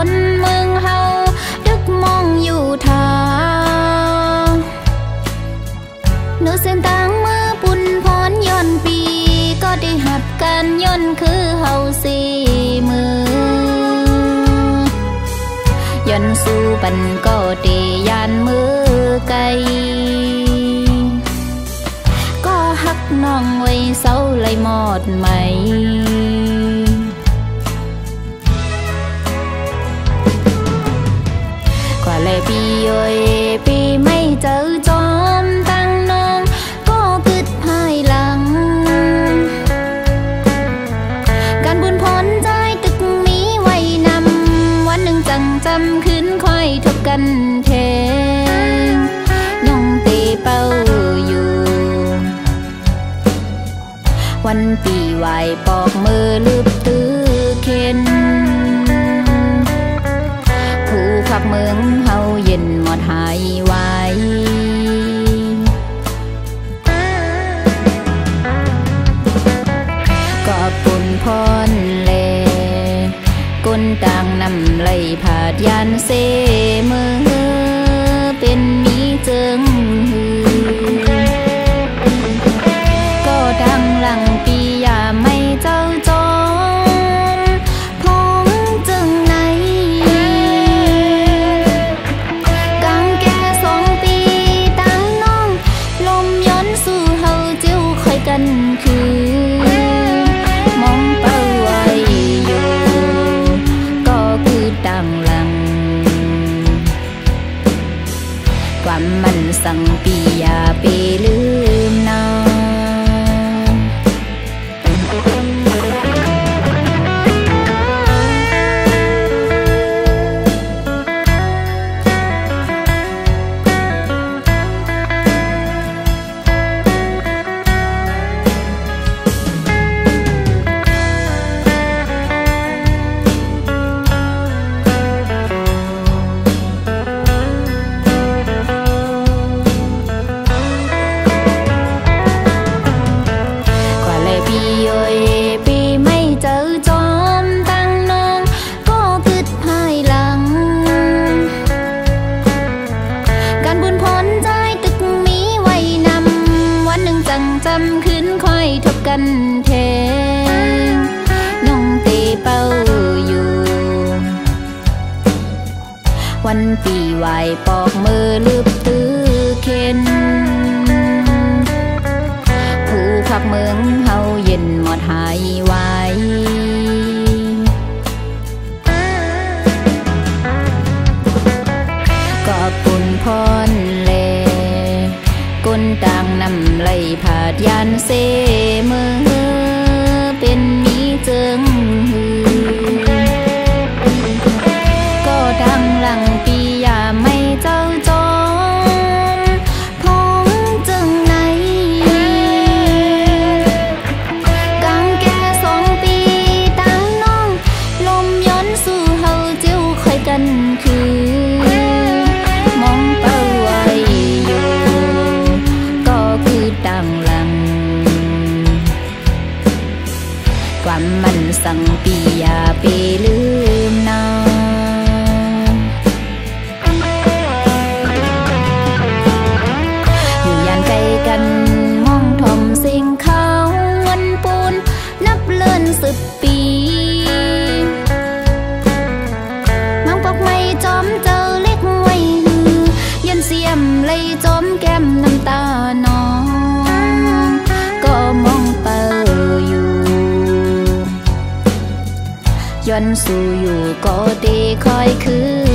นเมืองเฮาดึกมองอยู่ทางเนื้อเส้นต่างมือปุ่นพรย้อนปีก็ได้หัดกันย้อนคือเฮาสีมือย้อนสู้ปันก็ได้ยานมือไกลก็หักน้องไว้เศร้าเลยหมดไหมกว่าเลยปีโอยปีไม่เจอจอมตั้งน้องก็กึดภายหลังการบุญพ้นใจตึกมีไว้นำวันหนึ่งจังจำขึ้นค่อยทบกันเทงน้องตีเป้าอยู่วันปีไหวปอกมือลืบตื้อเข็นผู้ขับเมืองเฮาเย็นหมดหายไวก็ปุ่นพรเลกุนต่างนำไหลผาดยานเสมือเป็นมีเจิงก็ดังหลังปีอย่าไม่เจ้าจอมพองจึงไหนกังแก่2 ปีตั้งน้องลมย้อนสู่เฮาเจ้าคอยกันคือมองเป้าไว้อยู่ก็คือดังหลังความมันสั่งปีอย่าไปลืมน้องจำขึ้นค่อยทบกันเทงน้องตีเป้าอยู่วันปีไหวปอกมือลืบตื้อเข็นผู้ขับเมืองเฮาเย็นหมดหายไวก็ปุ่นพรเลกุนต่างนำไหลผาดยานเสมือเป็นมีเจิงก็ดังหลังปีอย่าไม่เจ้าจอมพองจึงไหนกังแก่2 ปีตั้งน้องลมย้อนสู่เฮาเจ้าคอยกันคือมองเป้าไว้อยู่ก็คือดังหลังความมันสั่งปีอย่าไปลืมน้องอยู่ยานไกลกันมองทมสิ่งเขาวันปูนนับเลื่อน10 ปีมังปอกไม่จอมเจอเล็กไว้หือยันเสียมเลยจอมแก้มน้ำตาน้องก็มองเป้าอยู่ย้อนสู่อยู่ก็ตีคอยคือ